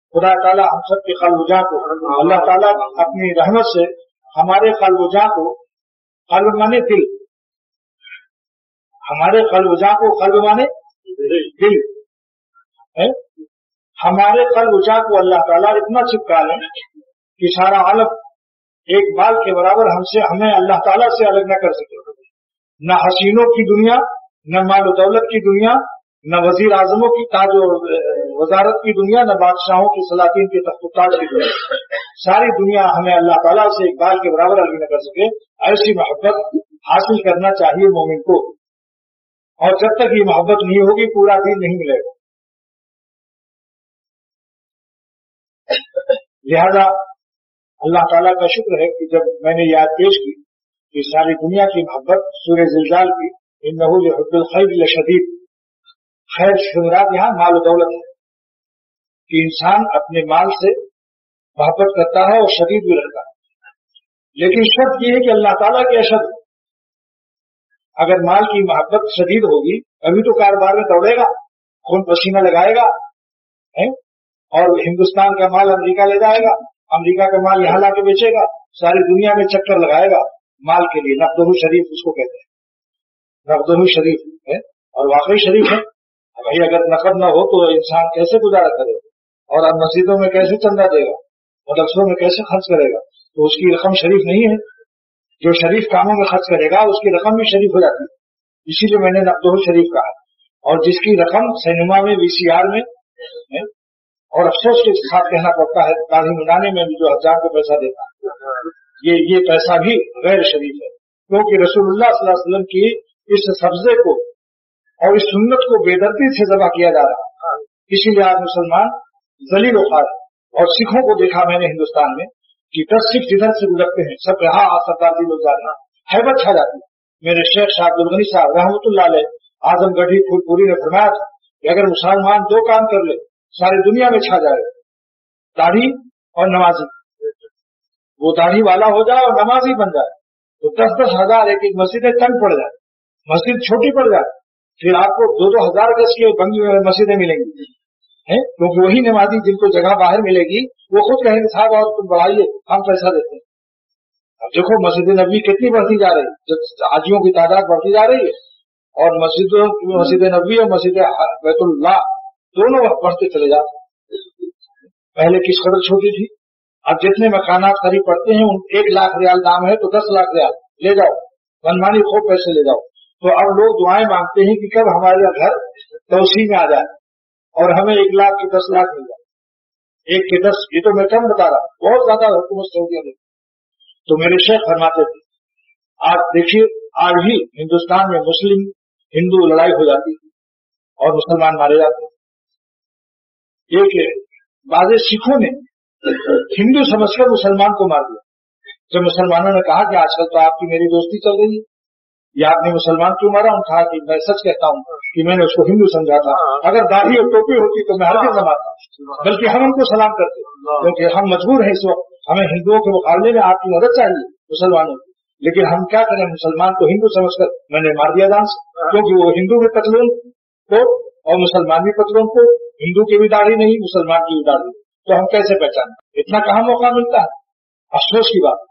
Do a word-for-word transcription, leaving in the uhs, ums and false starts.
خدا تعالیٰ ہم سب کے قلب و جاں کو، اللہ تعالیٰ اپنی رحمت سے ہمارے قلب و جاں کو، قلب مانے دل، ہمارے قلب و جاں کو، قلب مانے دل ہے، ہمارے قلب و جاں کو اللہ تعالیٰ اتنا چپکا لیں کہ سارا عالم ایک بال کے برابر ہم سے، ہمیں اللہ تعالیٰ سے الگ نہ کر سکے، نہ حسینوں کی دنیا، نہ مال و دولت کی دنیا، نہ وزیر اعظموں کی تاج و وزارت کی دنیا، نہ بادشاہوں کی سلاطین کے تخت و تاج کی دنیا، ساری دنیا ہمیں اللہ تعالیٰ سے ایک بال کے برابر الگ نہ کر سکے۔ ایسی محبت حاصل کرنا چاہیے مومن کو، اور جب تک یہ محبت نہیں ہوگی پورا دین نہیں ملے گا۔ لہذا اللہ تعالیٰ کا شکر ہے کہ جب میں نے یاد پیش کی کہ ساری دنیا کی محبت، سورہ زلزال کی انہ لحب الخیر لشدید، خیر شمرات یہاں مال و دولت ہے کہ انسان اپنے مال سے محبت کرتا ہے اور شدید بھی رہتا ہے، لیکن شرط یہ ہے کہ اللہ تعالیٰ کی اشد، اگر مال کی محبت شدید ہوگی ابھی تو کاروبار میں دوڑے گا، خون پسینہ لگائے گا، اور ہندوستان کا مال امریکہ لے جائے گا، امریکہ کا مال یہاں لا کے بیچے گا، ساری دنیا میں چکر لگائے گا مال کے لیے۔ نقدہ شریف اس کو کہتے ہیں، نقدہ شریف ہے، اور واقعی شریف ہے بھائی۔ اگر نقد نہ ہو تو انسان کیسے گزارا کرے گا، اور اب مسجدوں میں کیسے چندہ دے گا، مدرسوں میں کیسے خرچ کرے گا؟ تو اس کی رقم شریف نہیں ہے۔ جو شریف کاموں میں خرچ کرے گا اس کی رقم بھی شریف ہو جاتی ہے، اسی لیے میں نے نقدہ شریف کہا۔ اور جس کی رقم سینما میں، وی سی آر میں، اور افسوس کے ساتھ کہنا پڑتا ہے داڑھی منڈانے میں بھی جو ہزار کو پیسہ دیتا ہے، یہ یہ پیسہ بھی غیر شریف ہے، کیونکہ رسول اللہ صلی اللہ علیہ وسلم کی اس سبزے کو اور اس سنت کو بے دردی سے ذبح کیا جا رہا ہے۔ اسی لیے آج مسلمان ذلیل و خوار، اور سکھوں کو دیکھا میں نے ہندوستان میں کہ دس سکھ جدھر سے گزرتے ہیں سب رہا سردار دل و جانا حیبت چھا جاتی ہے۔ میرے شیخ شاہ عبد الغنی صاحب رحمۃ اللہ علیہ اعظم گڑھی پھول پوری نے فرمایا تھا کہ اگر مسلمان دو کام کر لے ساری دنیا میں چھا جائے، داڑھی اور نمازی، وہ داڑھی والا ہو جائے اور نمازی بن جائے تو دس دس ہزار ایک ایک مسجدیں تنگ پڑ جائے، مسجد چھوٹی پڑ جائے، پھر آپ کو دو دو ہزار گز کی بنگی مسجدیں ملیں گی، کیونکہ وہی نمازی جن کو جگہ باہر ملے گی وہ خود کہیں گے صاحب اور تم بڑھائیے ہم پیسہ دیتے ہیں۔ اب دیکھو مسجد نبوی کتنی بڑھتی جا رہی ہے، حاجیوں کی تعداد بڑھتی جا رہی ہے، اور مسجدوں مسجد نبوی اور مسجد بیت اللہ دونوں بڑھتے چلے جاتے۔ پہلے کس قدر چھوٹی تھی، اب جتنے مکانات قریب پڑتے ہیں ان ایک لاکھ ریال دام ہے تو دس لاکھ ریال لے جاؤ، منمانی خوب پیسے لے جاؤ۔ تو اب لوگ دعائیں مانگتے ہیں کہ کب ہمارے گھر توسیع میں آ جائے اور ہمیں ایک لاکھ کے دس لاکھ مل جائے، ایک کے دس، یہ تو میں کم بتا رہا ہوں، بہت زیادہ حکومت سعودیہ میں۔ تو میرے شیخ فرماتے تھے آج دیکھیے آج بھی ہندوستان میں مسلم ہندو لڑائی ہو جاتی ہے اور مسلمان مارے جاتے ہیں۔ ایک بعض سکھوں نے ہندو سمجھ کر مسلمان کو مار دیا۔ جب مسلمانوں نے کہا کہ آج کل تو آپ کی میری دوستی چل رہی ہے، یا آپ نے مسلمان کیوں مارا؟ انہوں نے کہا کہ میں سچ کہتا ہوں کہ میں نے اس کو ہندو سمجھا تھا، اگر داڑھی اور ٹوپی ہوتی تو میں ہرگز نہ مارتا، بلکہ ہم ان کو سلام کرتے، کیونکہ ہم مجبور ہیں اس وقت، ہمیں ہندوؤں کے مقابلے میں آپ کی مدد چاہیے مسلمانوں کی، لیکن ہم کیا کریں، مسلمان کو ہندو سمجھ کر میں نے مار دیا جان سے، کیونکہ وہ ہندو بھی پتلون کو اور مسلمان بھی پتلون کو، ہندو کی بھی داڑھی نہیں مسلمان کی بھی داڑھی، تو ہم کیسے پہچانیں؟ اتنا کہاں موقع ملتا ہے، افسوس کی بات۔